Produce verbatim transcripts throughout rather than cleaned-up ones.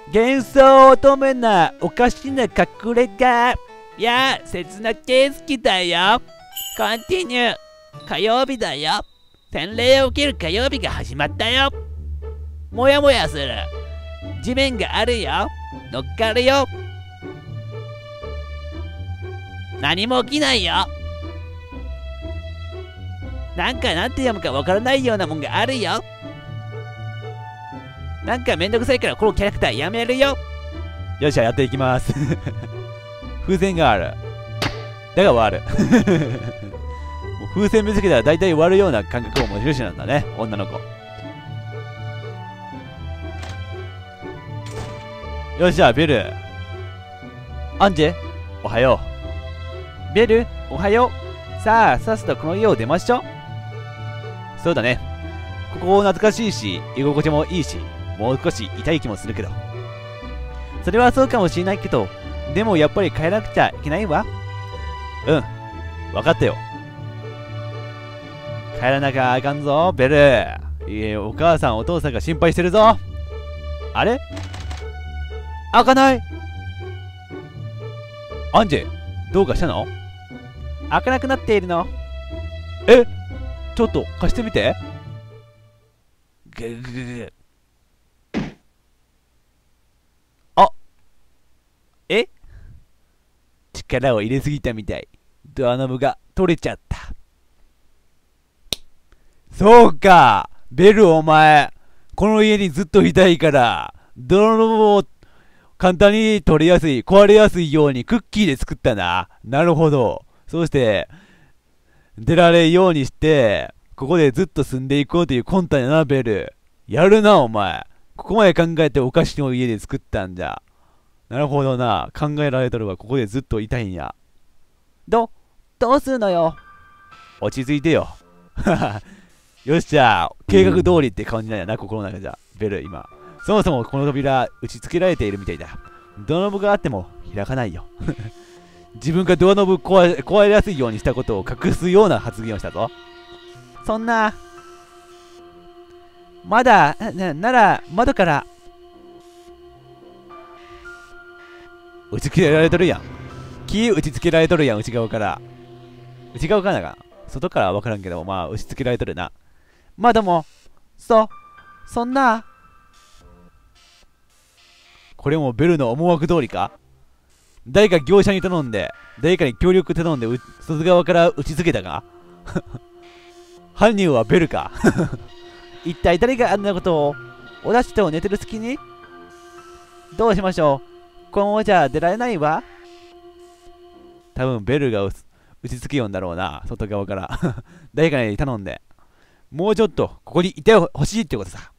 幻想乙女なおかしな隠れ家。いや、刹那系好きだよ。コンティニュー。火曜日だよ。洗礼を受ける火曜日が始まったよ。もやもやする。地面があるよ。乗っかるよ。何も起きないよ。なんかなんて読むかわからないようなもんがあるよ。なんかめんどくさいからこのキャラクターやめるよ。よっしゃ、やっていきます。風船がある。だが終わる。もう風船見つけたら大体終わるような感覚を持ち主なんだね、女の子。よっしゃ、ベル。アンジェ、おはよう。ベル、おはよう。さあ、さっさとこの家を出ましょう。そうだね。ここ懐かしいし、居心地もいいし、もう少し痛い気もするけど。それはそうかもしれないけど、でもやっぱり帰らなくちゃいけないわ。うん、分かったよ。帰らなきゃあかんぞ、ベル。いえ、お母さんお父さんが心配してるぞ。あれ、開かない。アンジェ、どうかしたの？開かなくなっているの。え、ちょっと貸してみて。ぐぐぐぐ。あ、え、力を入れすぎたみたい。ドアノブが取れちゃった。そうか、ベル、お前この家にずっといたいからドアノブを簡単に取れやすい、壊れやすいようにクッキーで作ったな。なるほど。そうして出られるようにしてここでずっと住んでいこうという魂胆やな、ベル。やるな、お前。ここまで考えてお菓子の家で作ったんじゃ。なるほどな。考えられとるわ。ここでずっといたいんや。ど、どうするのよ。落ち着いてよ。よっしゃ。計画通りって感じなんやな、心の中じゃ。ベル、今。そもそもこの扉、打ち付けられているみたいだ。ドアノブがあっても開かないよ。自分がドアノブ壊れ、壊れやすいようにしたことを隠すような発言をしたぞ。そんな。まだ、な、なら、窓から。打ち付けられとるやん。木打ち付けられとるやん、内側から。内側からかな。外からは分からんけど、まあ、打ち付けられとるな。窓も、そ、そんな。これもベルの思惑通りか？誰か業者に頼んで、誰かに協力頼んで、外側から打ち付けたか？犯人はベルか？一体誰があんなことを？おだしと寝てる隙に？どうしましょう？このままじゃ出られないわ。多分ベルが打ち付けよんだろうな、外側から。誰かに頼んで。もうちょっとここにいてほしいってことさ。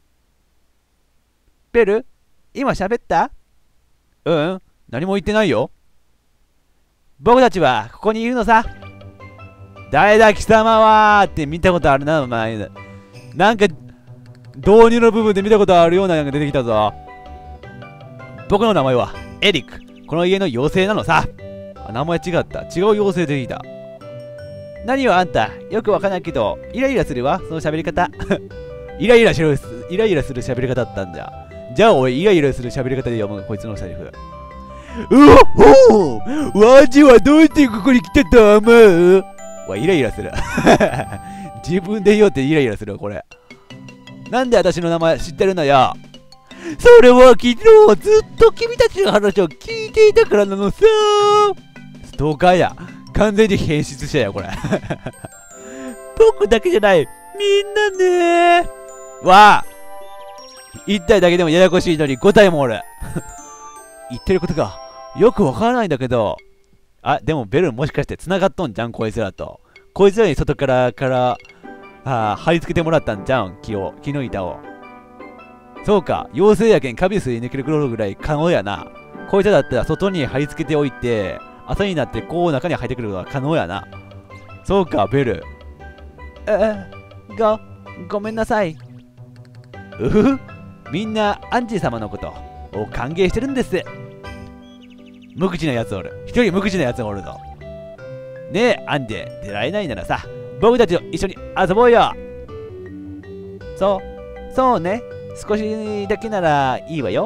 ベル？今喋った？うん、何も言ってないよ。僕たちはここにいるのさ。誰だ貴様はって見たことあるな、お前。なんか導入の部分で見たことあるようなのが出てきたぞ。僕の名前はエリック。この家の妖精なのさ。名前違った。違う妖精出てきた。何よあんた、よくわかんないけどイライラするわ、その喋り方。イライラしろ、イライラする喋り方だったんじゃ。じゃあおい、イライラする喋り方で読むこいつのセリフ。うおほう、わじはどうしてここに来たと思う？わ、イライラする。自分で言おうってイライラするわ、これ。なんで私の名前知ってるのよ。それは昨日ずっと君たちの話を聞いていたからなのさ。ストーカーや。完全に変質したよ、これ。僕だけじゃない、みんなね。わあ、いち体だけでもややこしいのにご体もおる。言ってることがよくわからないんだけど。あ、でもベルもしかして繋がっとんじゃん、こいつらと。こいつらに外からからあ貼り付けてもらったんじゃん、木を、木の板を。そうか、妖精やけんカビスに抜けるぐらい可能やな。こいつらだったら外に貼り付けておいて、朝になってこう中に入ってくることが可能やな。そうか、ベル。え、ご、ごめんなさい。うふふ、みんなアンジー様のことを歓迎してるんです。無口なやつおる。一人無口なやつおるぞ。ねえ、アンジェ、出られないならさ、僕たちと一緒に遊ぼうよ。そう、そうね。少しだけならいいわよ。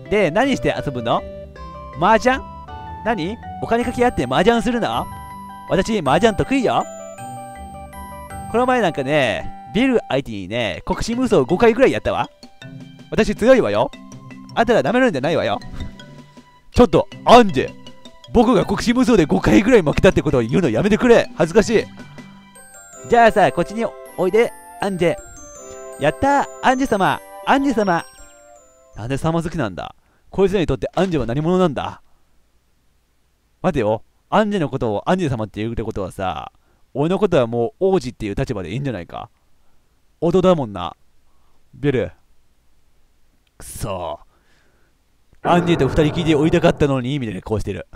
で、何して遊ぶの？麻雀？何？お金かけ合って麻雀するの？私、麻雀得意よ。この前なんかね、ビル相手にね、国士無双ごかいぐらいやったわ。私強いわよ。あんたら舐めるんじゃないわよ。ちょっと、アンジェ。僕が国士無双でごかいぐらい負けたってことを言うのやめてくれ。恥ずかしい。じゃあさ、こっちにおいで、アンジェ。やったー、アンジェ様。アンジェ様。なんで様好きなんだ？こいつらにとってアンジェは何者なんだ？待てよ。アンジェのことをアンジェ様って言うってことはさ、俺のことはもう王子っていう立場でいいんじゃないか？弟だもんな。ベル。くそー。アンジェと二人きりで追いたかったのにみたいな顔してる。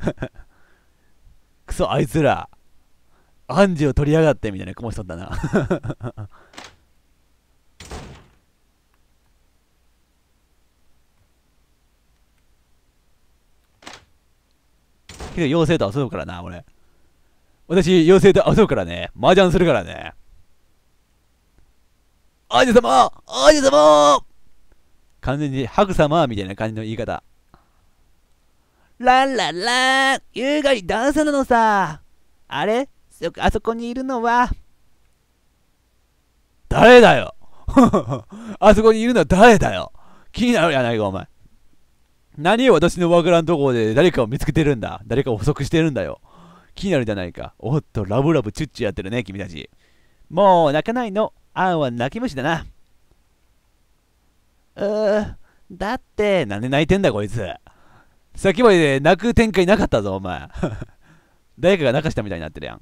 くそ、あいつら。アンジェを取りやがってみたいな顔しとったな。けど妖精と遊ぶからな、俺。私、妖精と遊ぶからね。麻雀するからね。アンジェ様アンジェ様完全にハグ様みたいな感じの言い方。ランランラン優雅にダンスなのさ。あれそ、あそこにいるのは誰だよ。あそこにいるのは誰だよ。気になるやないか、お前。何を私のわからんところで誰かを見つけてるんだ。誰かを捕捉してるんだよ。気になるじゃないか。おっと、ラブラブチュッチュやってるね、君たち。もう泣かないの。アンは泣き虫だな。うー、だって、なんで泣いてんだ、こいつ。さっきまで泣く展開なかったぞ、お前。誰かが泣かしたみたいになってるやん。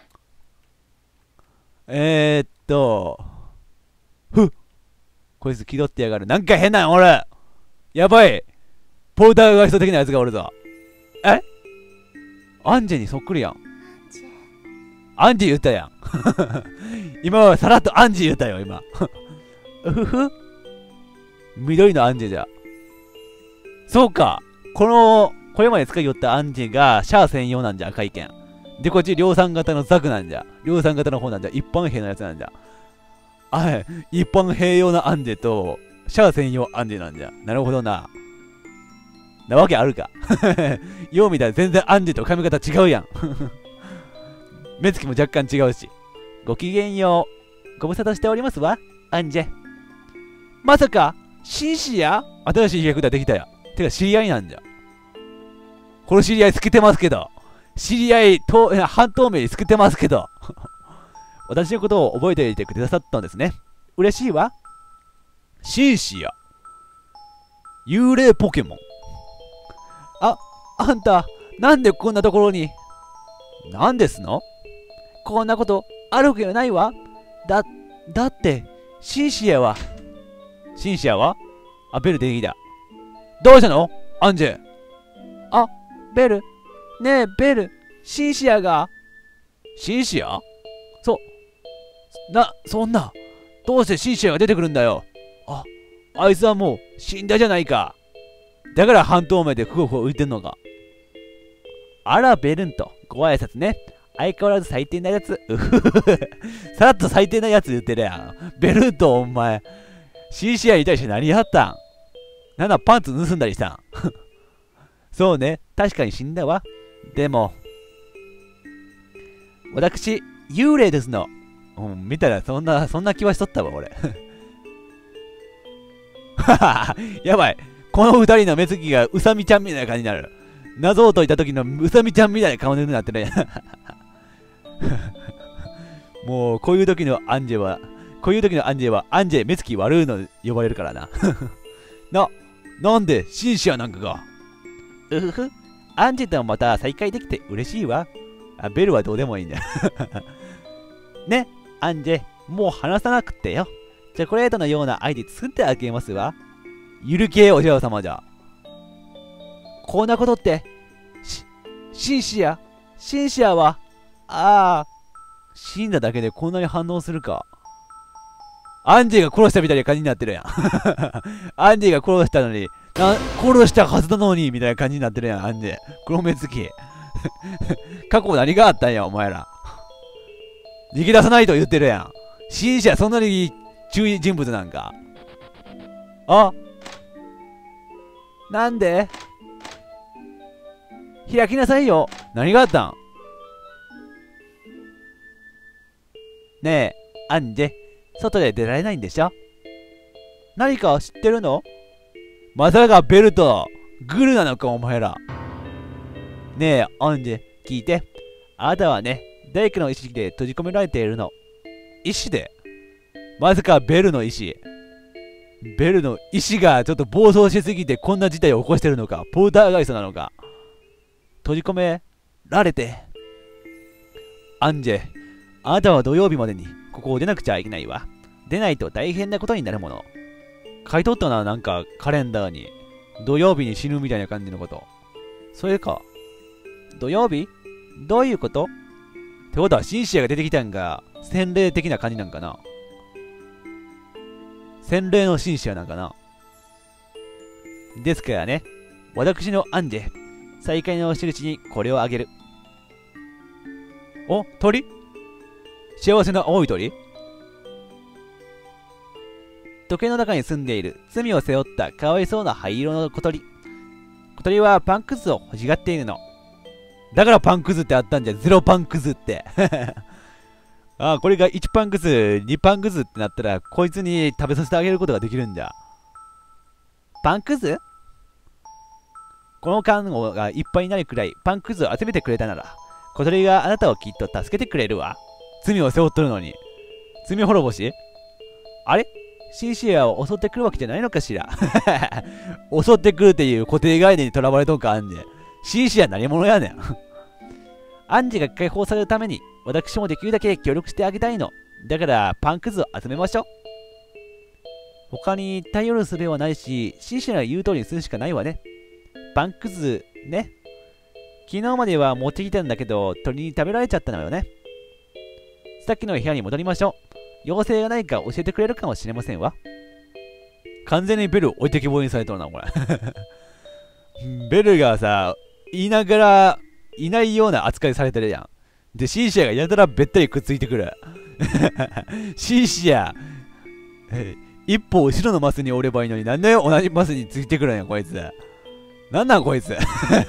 えーっと、ふっ。こいつ気取ってやがる。なんか変なの、俺。やばい。ポーターガイスト的なやつがおるぞ。え？アンジェにそっくりやん。アンジェ言ったやん。今はさらっとアンジェ言ったよ、今。うふふ。緑のアンジェじゃ。そうか。この、これまで使いよったアンジェがシャア専用なんじゃ、赤い剣。で、こっち量産型のザクなんじゃ。量産型の方なんじゃ。一般兵のやつなんじゃ。あい、一般兵用のアンジェと、シャア専用アンジェなんじゃ。なるほどな。なわけあるか。よう見たら全然アンジェと髪型違うやん。目つきも若干違うし。ごきげんよう。ご無沙汰しておりますわ、アンジェ。まさか、シンシア？新しい役ができたや。てか、知り合いなんじゃ。この知り合い透けてますけど。知り合い、と半透明に透けてますけど。私のことを覚えていてくださったんですね。嬉しいわ。シンシア。幽霊ポケモン。あ、あんた、なんでこんなところに。なんですの？こんなことあるわけがないわ。だ、だって、シンシアは。シンシアは？あ、ベル出てきた。どうしたの？アンジェ。あ、ベル。ねえ、ベル。シンシアが。シンシア？そ、な、そんな。どうしてシンシアが出てくるんだよ。あ、あいつはもう死んだじゃないか。だから半透明でふわふわ浮いてんのか。あら、ベルンと。ご挨拶ね。相変わらず最低なやつ。うふふふ。さらっと最低なやつ言ってるやん。ベルンとお前。シンシアに対して何やったん？なんだ、パンツ盗んだりしたん？そうね。確かに死んだわ。でも、私、幽霊ですの。うん、見たらそんな、そんな気はしとったわ、俺。ははやばい。この二人の目つきがうさみちゃんみたいな感じになる。謎を解いた時のうさみちゃんみたいな顔になってるやん。もう、こういう時のアンジェは、こういう時のアンジェは、アンジェ目つき悪いの呼ばれるからな。な、なんでシンシアなんかが。うふふ。アンジェとまた再会できて嬉しいわ。あ、ベルはどうでもいいんだ。ね、アンジェ、もう話さなくてよ。チョコレートのようなアイテム作ってあげますわ。ゆる系お嬢様じゃ。こんなことって、し、シンシア、シンシアは、ああ、死んだだけでこんなに反応するか。アンジェが殺したみたいな感じになってるやん。アンジェが殺したのに、な、殺したはずなのに、みたいな感じになってるやん、アンジェ。黒目つき。過去何があったんや、お前ら。逃げ出さないと言ってるやん。シンシアそんなに注意人物なんか。あ、 なんで？開きなさいよ。何があったん？ねえ、アンジェ、外で出られないんでしょ？何か知ってるの？まさかベルとグルなのかお前ら。ねえ、アンジェ、聞いて。あなたはね、大工の意志で閉じ込められているの。意志で？まさかベルの意志。ベルの意志がちょっと暴走しすぎてこんな事態を起こしてるのか。ポーターガイストなのか。閉じ込められて。アンジェ、あなたは土曜日までにここを出なくちゃいけないわ。出ないと大変なことになるもの。書いとったな、なんかカレンダーに。土曜日に死ぬみたいな感じのこと。それか。土曜日？どういうこと？ってことはシンシアが出てきたんが洗礼的な感じなんかな。洗礼のシンシアなんかな。ですからね、私のアンジェ、再会の印にこれをあげる。お、鳥？幸せな青い鳥？時計の中に住んでいる罪を背負ったかわいそうな灰色の小鳥。小鳥はパンくずを欲しがっているの。だからパンくずってあったんじゃ、ゼロパンくずって。ああ、これがいちパンくず、にパンくずってなったら、こいつに食べさせてあげることができるんじゃ。パンくず？この缶がいっぱいになるくらいパンくずを集めてくれたなら、小鳥があなたをきっと助けてくれるわ。罪を背負っとるのに。罪滅ぼし？あれ？シンシアを襲ってくるわけじゃないのかしら。襲ってくるっていう固定概念にとらわれとんか、アンジェ。シンシア何者やねん。アンジェが解放されるために、私もできるだけ協力してあげたいの。だから、パンくずを集めましょう。他に頼る術はないし、シンシアが言う通りにするしかないわね。パンくず、ね。昨日までは持ってきたんだけど、鳥に食べられちゃったのよね。さっきの部屋に戻りましょう。妖精が何か教えてくれるかもしれませんわ。完全にベル置いてきぼりにされとるな、これ。ベルがさ、言いながら、いないような扱いされてるやん。で、シンシアがやたらべったりくっついてくる。シンシア、一歩後ろのマスにおればいいのに、なんで同じマスについてくるんや、こいつ。なんなん、こいつ。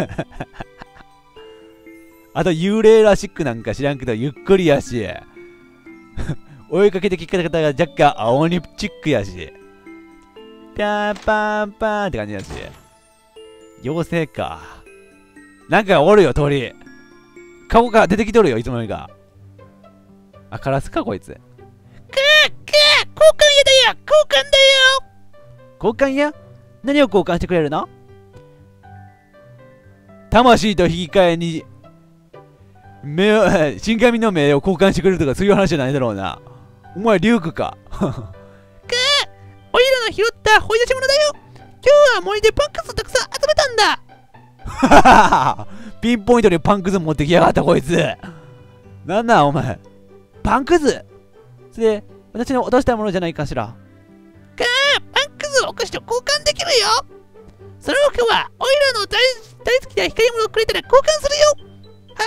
あと、幽霊らしくなんか知らんけど、ゆっくりやし。追いかけてき方が若干青鬼チックやし。ピャーパーンパーンって感じやし。妖精か。なんかおるよ、鳥。顔が出てきとるよ、いつの間にか。あ、カラスか、こいつ。くーくー交換屋だよ交換だよ交換屋？何を交換してくれるの？魂と引き換えに、目を、死神の目を交換してくれるとかそういう話じゃないだろうな。お前、リュウクか。くーおいらの拾った掘り出し物だよ。今日は森でパンくずたくさん集めたんだ。ピンポイントにパンくず持ってきやがったこいつ。なんなんお前。パンくずそれ私の落としたものじゃないかしら。くーパンくずをお菓子と交換できるよ。その他はおいらの大大好きな光り物をくれたら交換する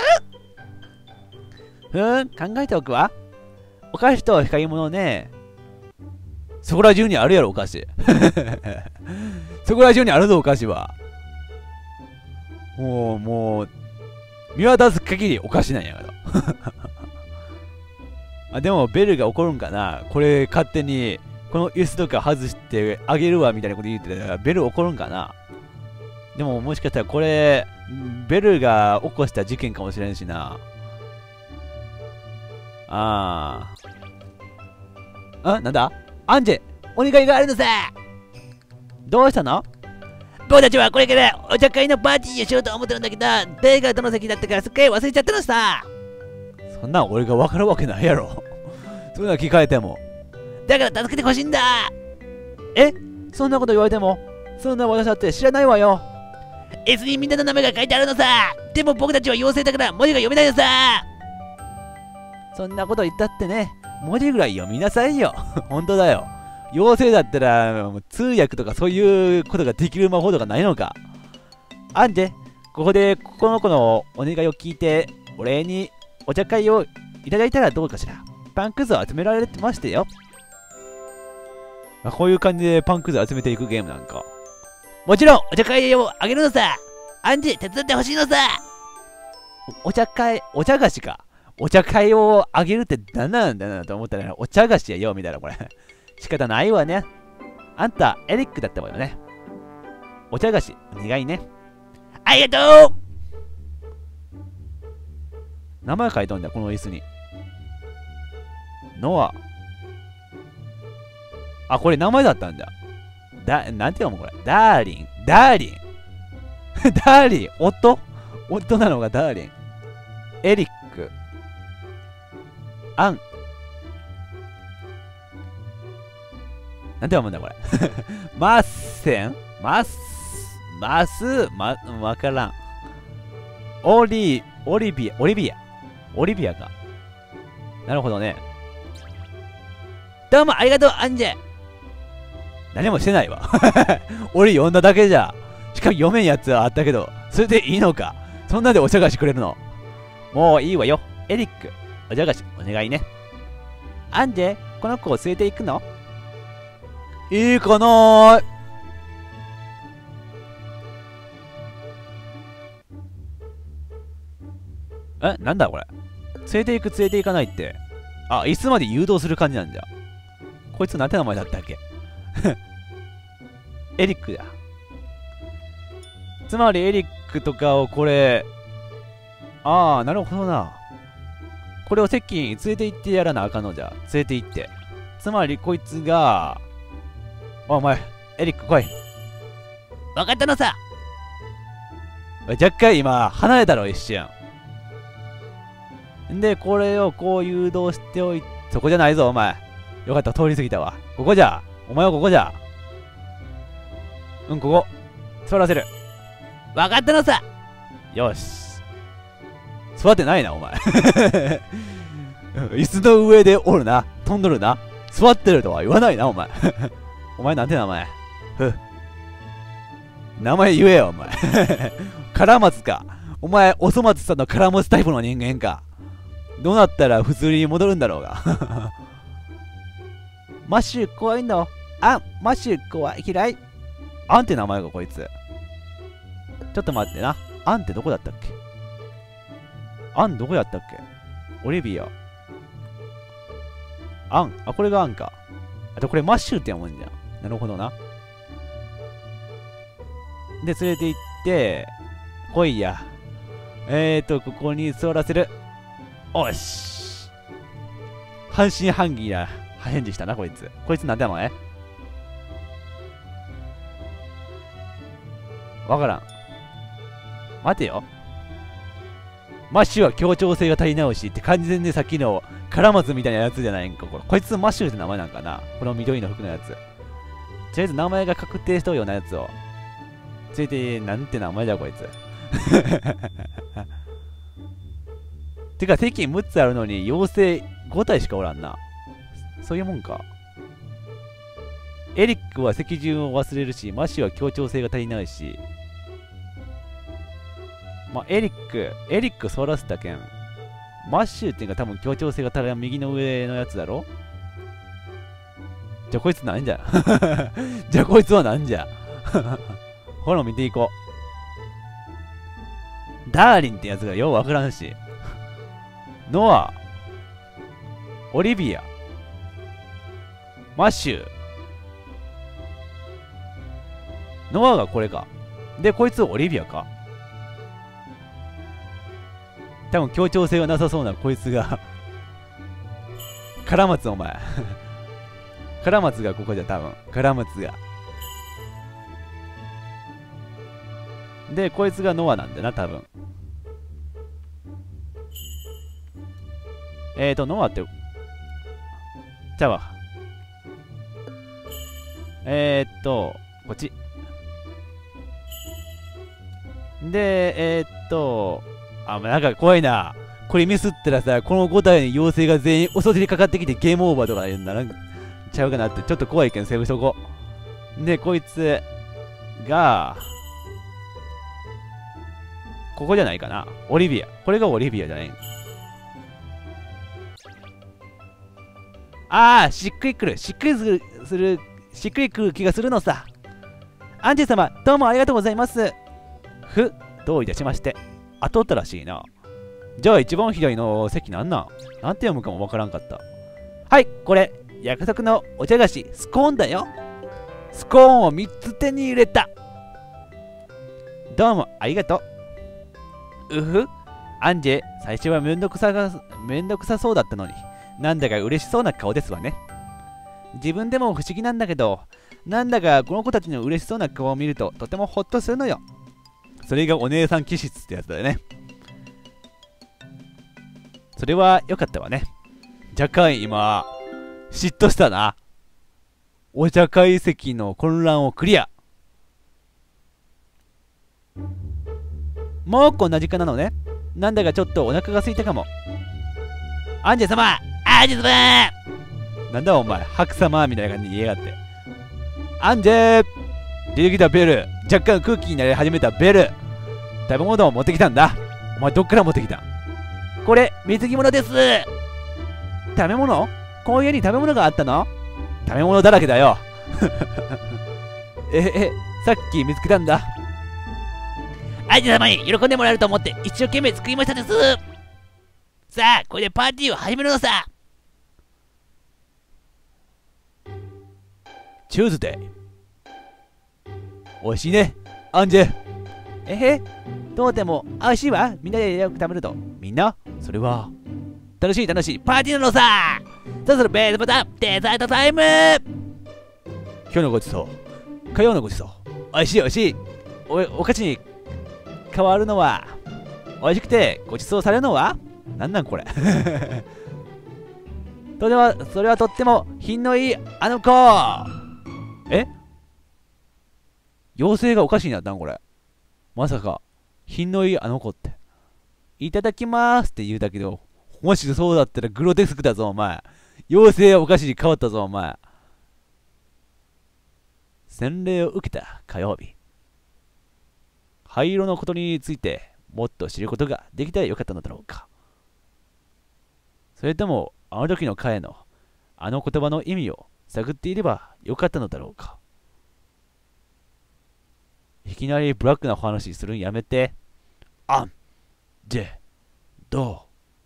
よ。はふーん考えておくわ。お菓子と光り物ね。そこら中にあるやろお菓子。そこら中にあるぞお菓子は。もうもう見渡す限りお菓子なんやから。あでもベルが怒るんかな。これ勝手にこの椅子とか外してあげるわみたいなこと言ってたらベル怒るんかな。でももしかしたらこれベルが起こした事件かもしれんしな。ああ。あ、なんだアンジェ、お願いがあるのさ。どうしたの？僕たちはこれからお茶会のパーティーをしようと思ってるんだけど、誰がどの席だったかすっかり忘れちゃったのさ。そんなん俺が分かるわけないやろ。そういうの聞かれても。だから助けてほしいんだ。え？そんなこと言われても、そんな私だって知らないわよ。S にみんなの名前が書いてあるのさ。でも僕たちは妖精だから文字が読めないのさ。そんなこと言ったってね、文字ぐらい読みなさいよ。本当だよ。妖精だったら通訳とかそういうことができる魔法とかないのか。あんで、ここでこの子のお願いを聞いて、お礼にお茶会をいただいたらどうかしら。パンくずを集められてましたよ。あ、こういう感じでパンくず集めていくゲームなんか。 もちろんお茶会をあげるのさ。アンジ手伝ってほしいのさ。お、お茶会、お茶菓子か。お茶会をあげるって何なんだなと思ったら、お茶菓子やよ、みたいな、これ。仕方ないわね。あんた、エリックだったわよね。お茶菓子、お願いね。ありがとう。名前書いとんだ、この椅子に。ノア。あ、これ名前だったんだ。だ、なんて読むこれ。ダーリン。ダーリン。ダーリン。夫夫なのがダーリン。エリック。アン。なんて読むんだこれ。マッセンマス、マス、ま、わからん。オリ、オリビア、オリビア。オリビアか。なるほどね。どうもありがとう、アンジェ。何もしてないわ。俺呼んだだけじゃ。しかも読めんやつはあったけど、それでいいのか。そんなでお茶菓子くれるの。もういいわよ。エリック、お茶菓子お願いね。アンジェ、この子を連れて行くの？いいかなー。え、なんだこれ。連れて行く連れて行かないって。あ、椅子まで誘導する感じなんじゃ。こいつなんて名前だったっけ。エリックだ。つまりエリックとかをこれ、ああ、なるほどな。これを接近連れて行ってやらなあかんのじゃ。連れて行って。つまりこいつが、お前、エリック来い。わかったのさ。若干今、離れたろ、一瞬。んで、これをこう誘導しておいて、そこじゃないぞ、お前。よかった、通り過ぎたわ。ここじゃ。お前はここじゃ。うん、ここ。座らせる。わかったのさ。よし。座ってないな、お前。椅子の上でおるな。飛んどるな。座ってるとは言わないな、お前。お前なんて名前？ふ。名前言えよ、お前。カラマツか。お前、おそ松さんのカラマツタイプの人間か。どうなったら普通に戻るんだろうが。マッシュ怖いの？あ、マッシュ怖い嫌い。アンって名前がこいつ。ちょっと待ってな。アンってどこだったっけ？アンどこやったっけ？オリビア。アン。あ、これがアンか。あとこれマッシュって読むんじゃん。なるほどな。で、連れて行って、来いや。えーと、ここに座らせる。おし。半信半疑な返事したな、こいつ。こいつなんて名前？わからん。待てよ。マッシュは協調性が足りないしって完全にさっきのカラマツみたいなやつじゃないんか。これこいつマッシュって名前なんかな。この緑の服のやつ。とりあえず名前が確定しとるようなやつを。ついて、なんて名前だこいつ。てか席むっつあるのに妖精ご体しかおらんな。そういうもんか。エリックは席順を忘れるし、マッシュは協調性が足りないし。まあ、エリック、エリック座らせたけん。マッシュっていうか多分協調性が足りない右の上のやつだろ。じゃあこいつなんじゃ。じゃあこいつはなんじゃ。ほら見ていこう。ダーリンってやつがようわからんし。ノア、オリビア、マッシュ。ノアがこれか。で、こいつオリビアか。多分協調性はなさそうなこいつが。カラマツお前。カラマツがここじゃ多分。カラマツが。で、こいつがノアなんだな、多分。えーと、ノアって、ちゃうわ。えーっと、こっち。で、えーっと、あ、なんか怖いな。これミスったらさ、このご体に妖精が全員襲ってかかってきてゲームオーバーとか言うんだな。ちゃうかなって、ちょっと怖いけんセーブしとこう。で、こいつが、ここじゃないかな。オリビア。これがオリビアじゃない。ああ、しっくりくる。しっくりする、する、しっくりくる気がするのさ。 アンジェ様、どうもありがとうございます。ふ、どういたしまして。あとったらしいな。じゃあ一番左の席なんなん？なんて読むかもわからんかった。はい、これ、約束のお茶菓子、スコーンだよ。スコーンをみっつ手に入れた。どうもありがとう。うふ、アンジェ、最初はめんどくさが、めんどくさそうだったのに、なんだか嬉しそうな顔ですわね。自分でも不思議なんだけど、なんだかこの子たちの嬉しそうな顔を見るととてもホッとするのよ。それがお姉さん気質ってやつだよね。それは良かったわね。若干今、嫉妬したな。お茶会席の混乱をクリア。もうこんな時間なのね。なんだかちょっとお腹が空いたかも。アンジェ様アンジェ様なんだお前、白様みたいな感じで言いやがって。アンジェ出てきたベル。若干空気になり始めたベル。食べ物を持ってきたんだ。お前どっから持ってきた？これ、水着物です。食べ物？この家に食べ物があったの？食べ物だらけだよ。え、え、さっき見つけたんだ。アンジェ様に喜んでもらえると思って一生懸命作りましたです。さあ、これでパーティーを始めるのさ。チューズデイ。おいしいね、アンジェ。えへ、とてもおいしいわ。みんなでよく食べると。みんなそれは楽しい楽しいパーティーなのさ。そろそろベースボタンデザートタイム。今日のごちそう、火曜のごちそう、おいしいおいしい。おお菓子に変わるのは、おいしくてごちそうされるのは、なんなんこれ。それはそれはとっても品のいいあの子。え、妖精がおかしいなったんこれ。まさか品のいいあの子って。いただきまーすって言うだけど、もしそうだったらグロテスクだぞお前。妖精はおかしに変わったぞお前。洗礼を受けた火曜日。灰色のことについてもっと知ることができたらよかったのだろうか。それともあの時の彼のあの言葉の意味を探っていればよかったのだろうか。いきなりブラックな話するんやめて。アンジェど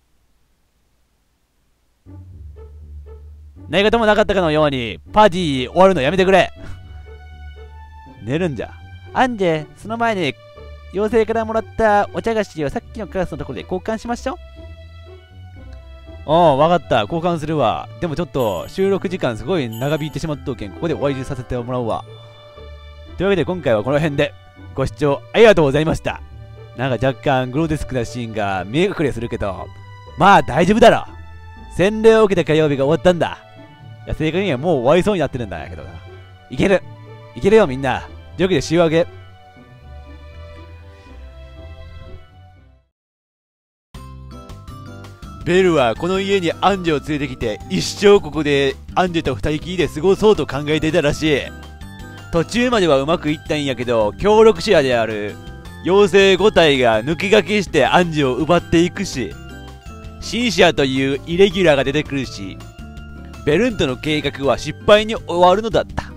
う？何事もなかったかのようにパーティー終わるのやめてくれ。寝るんじゃ。アンジェ、その前に妖精からもらったお茶菓子をさっきのクラスのところで交換しましょう。おう、わかった。交換するわ。でもちょっと収録時間すごい長引いてしまったけん、ここで終わりさせてもらうわ。というわけで今回はこの辺でご視聴ありがとうございました。なんか若干グロテスクなシーンが見え隠れするけど、まあ大丈夫だろ。洗礼を受けた火曜日が終わったんだ。いや、正確にはもう終わりそうになってるんだけどな。いけるいけるよみんな。というわけで週明け。ベルはこの家にアンジェを連れてきて一生ここでアンジェと二人きりで過ごそうと考えていたらしい。途中まではうまくいったんやけど、協力者である妖精ご体が抜け駆けしてアンジェを奪っていくし、シンシアというイレギュラーが出てくるし、ベルントの計画は失敗に終わるのだった。